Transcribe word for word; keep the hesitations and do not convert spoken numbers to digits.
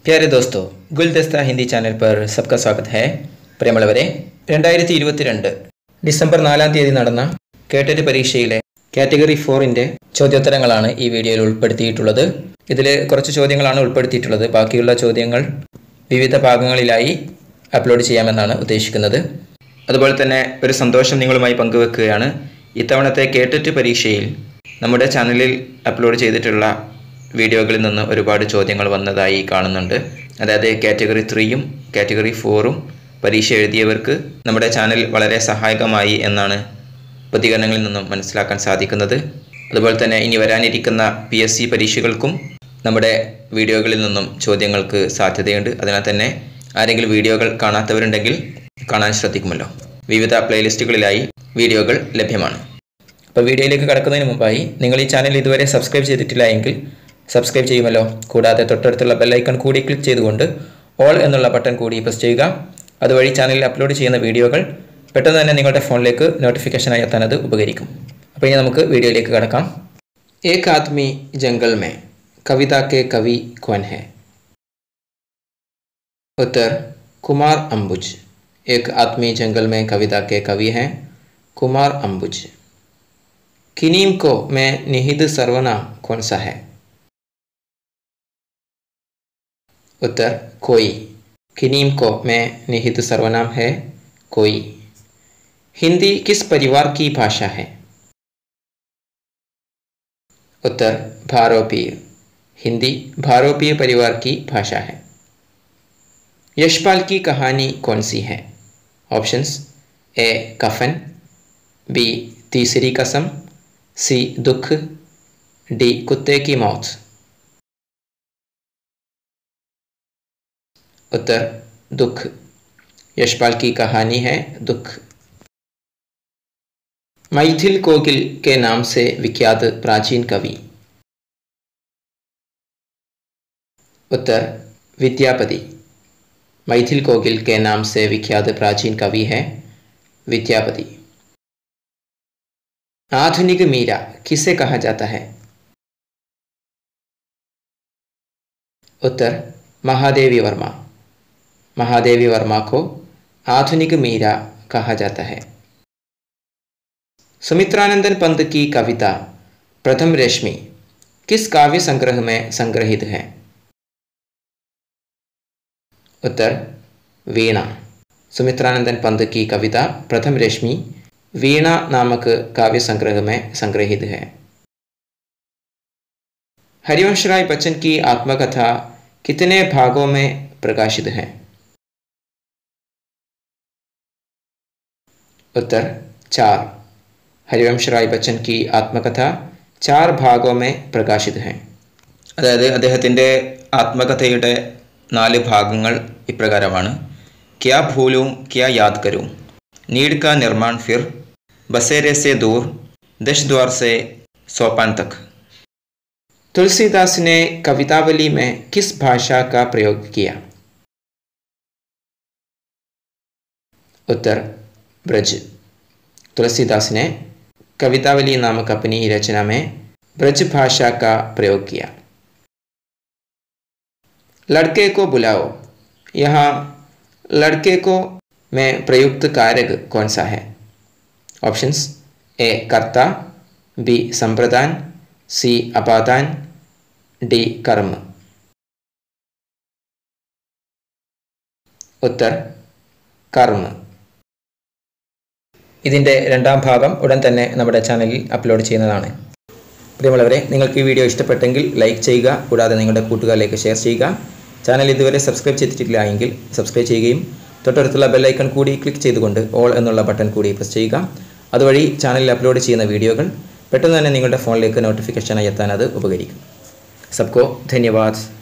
प्यारे दोस्तों, गुलदस्ता हिंदी चैनल पर सबका स्वागत है. പ്രിയമുള്ളവരെ, രണ്ടായിരത്തി ഇരുപത്തിരണ്ട് ഡിസംബർ നാലാം തീയതി നടന്ന കേട്ടറ്റ് പരീക്ഷയിലെ കാറ്റഗറി ഫോറിൻ്റെ ചോദ്യോത്തരങ്ങളാണ് ഈ വീഡിയോയിൽ ഉൾപ്പെടുത്തിയിട്ടുള്ളത്. ഇതിൽ കുറച്ച് ചോദ്യങ്ങളാണ് ഉൾപ്പെടുത്തിയിട്ടുള്ളത്. ബാക്കിയുള്ള ചോദ്യങ്ങൾ വിവിധ ഭാഗങ്ങളിലായി അപ്ലോഡ് ചെയ്യാമെന്നാണ് ഉദ്ദേശിക്കുന്നത്. അതുപോലെ തന്നെ ഒരു സന്തോഷം നിങ്ങളുമായി പങ്കുവെക്കുകയാണ്. ഇത്തവണത്തെ കേട്ടറ്റ് പരീക്ഷയിൽ നമ്മുടെ ചാനലിൽ അപ്ലോഡ് ചെയ്തിട്ടുള്ള വീഡിയോകളിൽ നിന്ന് ഒരുപാട് ചോദ്യങ്ങൾ വന്നതായി കാണുന്നുണ്ട്. അതായത് കാറ്റഗറി ത്രീയും കാറ്റഗറി ഫോറും പരീക്ഷ എഴുതിയവർക്ക് നമ്മുടെ ചാനൽ വളരെ സഹായകമായി എന്നാണ് പ്രതികരണങ്ങളിൽ നിന്നും മനസ്സിലാക്കാൻ സാധിക്കുന്നത്. അതുപോലെ തന്നെ ഇനി വരാനിരിക്കുന്ന പി എസ് സി പരീക്ഷകൾക്കും നമ്മുടെ വീഡിയോകളിൽ നിന്നും ചോദ്യങ്ങൾക്ക് സാധ്യതയുണ്ട്. അതിനാൽ തന്നെ ആരെങ്കിലും വീഡിയോകൾ കാണാത്തവരുണ്ടെങ്കിൽ കാണാൻ ശ്രദ്ധിക്കുമല്ലോ. വിവിധ പ്ലേലിസ്റ്റുകളിലായി വീഡിയോകൾ ലഭ്യമാണ്. അപ്പോൾ വീഡിയോയിലേക്ക് കടക്കുന്നതിന് മുമ്പായി നിങ്ങൾ ഈ ചാനൽ ഇതുവരെ സബ്സ്ക്രൈബ് ചെയ്തിട്ടില്ല എങ്കിൽ സബ്സ്ക്രൈബ് ചെയ്യുമല്ലോ. കൂടാതെ തൊട്ടടുത്തുള്ള ബെല്ലൈക്കൺ കൂടി ക്ലിക്ക് ചെയ്തുകൊണ്ട് ഓൾ എന്നുള്ള ബട്ടൺ കൂടി പ്രസ് ചെയ്യുക. അതുവഴി ചാനലിൽ അപ്ലോഡ് ചെയ്യുന്ന വീഡിയോകൾ പെട്ടെന്ന് തന്നെ നിങ്ങളുടെ ഫോണിലേക്ക് നോട്ടിഫിക്കേഷനായി എത്താൻ അത് ഉപകരിക്കും. അപ്പോൾ ഇനി നമുക്ക് വീഡിയോയിലേക്ക് കടക്കാം. ഏക് ആദ്മി ജംഗൽ മേ കവിത കെ കവി കോൻ ഹെ? उत्तर कुमार अंबुज. एक आदमी जंगल में कविता के कवि हैं कुमार अंबुज. किनीम को में निहित सर्वनाम कौन सा है? उत्तर कोई. किनीम को में निहित सर्वनाम है कोई. हिंदी किस परिवार की भाषा है? उत्तर भारोपीय. हिंदी भारोपीय परिवार की भाषा है. यशपाल की कहानी कौन सी है? ऑप्शंस: ए कफन, बी तीसरी कसम, सी दुख, डी कुत्ते की मौत. उत्तर दुख. यशपाल की कहानी है दुख. मैथिल कोकिल के नाम से विख्यात प्राचीन कवि? उत्तर विद्यापति. मैथिल कोकिल के नाम से विख्यात प्राचीन कवि है विद्यापति. आधुनिक मीरा किसे कहा जाता है? उत्तर महादेवी वर्मा. महादेवी वर्मा को आधुनिक मीरा कहा जाता है. सुमित्रानंदन पंत की कविता प्रथम रश्मि किस काव्य संग्रह में संग्रहित है? उत्तर वीणा. सुमित्रानंदन पंत की कविता प्रथम रश्मि वीणा नामक काव्य संग्रह में संग्रहित है. हरिवंश राय बच्चन की आत्मकथा कितने भागों में प्रकाशित है? उत्तर चार. हरिवंश राय बच्चन की आत्मकथा चार भागों में प्रकाशित है. അതായത് അദ്ദേഹത്തിൻ്റെ ആത്മകഥയുടെ നാല് ഭാഗങ്ങൾ ഇപ്രകാരമാണ്: ക്യാ ഭൂലും ക്യാ യാദ് കരും, नीड का निर्माण फिर, बसेरे से दूर, दश द्वार से सोपान तक. तुलसीदास ने कवितावली में किस भाषा का प्रयोग किया? उत्तर ब्रज. तुलसीदास ने कवितावली नामक अपनी रचना में ब्रज भाषा का प्रयोग किया. लड़के को बुलाओ. यहाँ लड़के को में प्रयुक्त कारक कौन सा है? ऑप्शंस: ए कर्ता, बी संप्रदान, सी अपादान, डी कर्म. उत्तर कर्म. ഇതിൻ്റെ രണ്ടാം ഭാഗം ഉടൻ തന്നെ നമ്മുടെ ചാനലിൽ അപ്ലോഡ് ചെയ്യുന്നതാണ്. പ്രിയമുള്ളവരെ, നിങ്ങൾക്ക് ഈ വീഡിയോ ഇഷ്ടപ്പെട്ടെങ്കിൽ ലൈക്ക് ചെയ്യുക. കൂടാതെ നിങ്ങളുടെ കൂട്ടുകാരിലേക്ക് ഷെയർ ചെയ്യുക. ചാനൽ ഇതുവരെ സബ്സ്ക്രൈബ് ചെയ്തിട്ടില്ല എങ്കിൽ സബ്സ്ക്രൈബ് ചെയ്യുകയും തൊട്ടടുത്തുള്ള ബെല്ലൈക്കൺ കൂടി ക്ലിക്ക് ചെയ്തുകൊണ്ട് ഓൾ എന്നുള്ള ബട്ടൺ കൂടി പ്രസ് ചെയ്യുക. അതുവഴി ചാനലിൽ അപ്ലോഡ് ചെയ്യുന്ന വീഡിയോകൾ പെട്ടെന്ന് തന്നെ നിങ്ങളുടെ ഫോണിലേക്ക് നോട്ടിഫിക്കേഷനായി എത്താൻ അത് ഉപകരിക്കും. സബ്കോ ധന്യവാദ്.